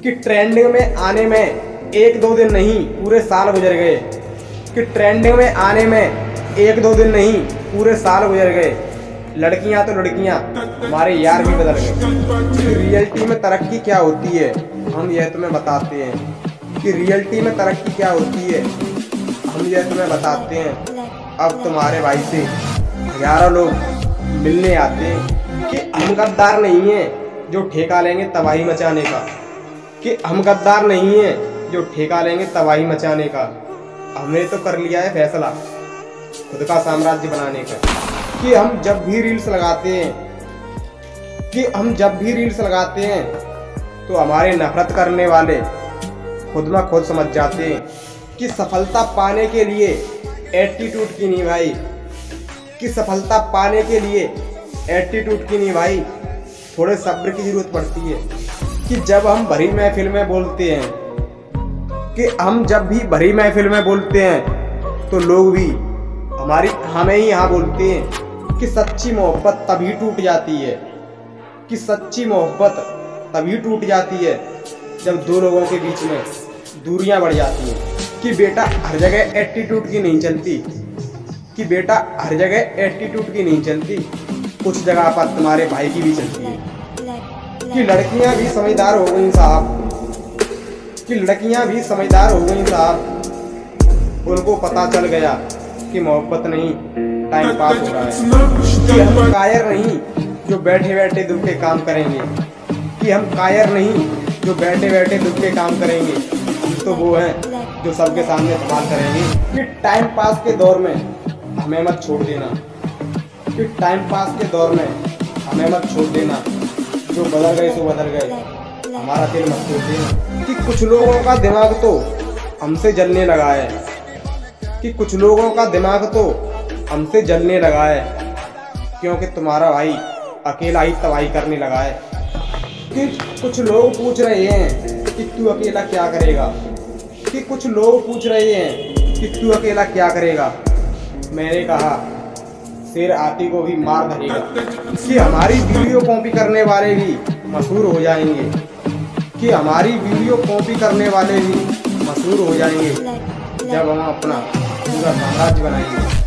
कि ट्रेंडिंग में आने में एक दो दिन नहीं पूरे साल गुजर गए, कि ट्रेंडिंग में आने में एक दो दिन नहीं पूरे साल गुजर गए। लड़कियां तो लड़कियां, हमारे यार भी बदल गए। रियलिटी में तरक्की क्या होती है हम यह तुम्हें बताते हैं, कि रियलिटी में तरक्की क्या होती है हम यह तुम्हें बताते हैं। अब तुम्हारे भाई से हजारों लोग मिलने आते हैं कि हम गद्दार नहीं हैं जो ठेका लेंगे तबाही मचाने का, कि हम गद्दार नहीं हैं जो ठेका लेंगे तबाही मचाने का। हमने तो कर लिया है फैसला खुद का साम्राज्य बनाने का, कि हम जब भी रील्स लगाते हैं तो हमारे नफरत करने वाले खुद में खुद समझ जाते हैं कि सफलता पाने के लिए एटीट्यूड की नहीं भाई, कि सफलता पाने के लिए एटीट्यूड की नहीं भाई, थोड़े सब्र की जरूरत पड़ती है। कि जब हम भरी महफिल में बोलते हैं, कि हम जब भी भरी महफिल में बोलते हैं तो लोग भी हमें ही यहाँ बोलते हैं कि सच्ची मोहब्बत तभी टूट जाती है, कि सच्ची मोहब्बत तभी टूट जाती है जब दो लोगों के बीच में दूरियां बढ़ जाती हैं। कि बेटा हर जगह एटीट्यूड की नहीं चलती, कि बेटा हर जगह एटीट्यूड की नहीं चलती, कुछ जगह पर तुम्हारे भाई की भी चलती है। कि लड़कियां भी समझदार हो गई साहब, कि लड़कियां भी समझदार हो गई साहब, उनको पता चल गया कि मोहब्बत नहीं टाइम पास हो रहा है। कि हम कायर नहीं जो बैठे बैठे दुख के काम करेंगे, कि हम कायर नहीं जो बैठे बैठे दुख के काम करेंगे, हम तो वो हैं जो सबके सामने धमाल करेंगे। कि टाइम पास के दौर में हमें मत छोड़ देना, कि टाइम पास के दौर में हमें मत छोड़ देना, जो बदल गए सो बदल गए, हमारा दिल मत तोड़ देना। कि कुछ लोगों का दिमाग तो हमसे जलने लगा है, कि कुछ लोगों का दिमाग तो हमसे जलने लगा है, क्योंकि तुम्हारा भाई अकेला ही तबाही करने लगा है। कि कुछ लोग पूछ रहे हैं कि तू अकेला क्या करेगा, कि कुछ लोग पूछ रहे हैं कि तू अकेला क्या करेगा। मैंने कहा शेर हाथी को भी मार धरेगा। कि हमारी वीडियो कॉपी करने वाले भी मशहूर हो जाएंगे, कि हमारी वीडियो कॉपी करने वाले भी मशहूर हो जाएंगे जब हम अपना पूरा साम्राज्य बनाएंगे।